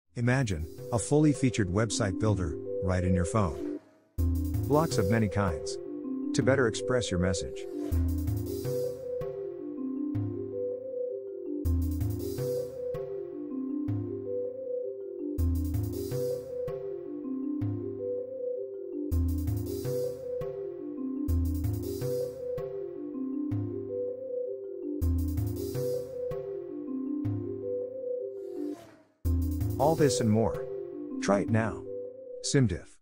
Imagine a fully featured website builder right in your phone. Blocks of many kinds to better express your message. All this and more. Try it now. SIMDiff.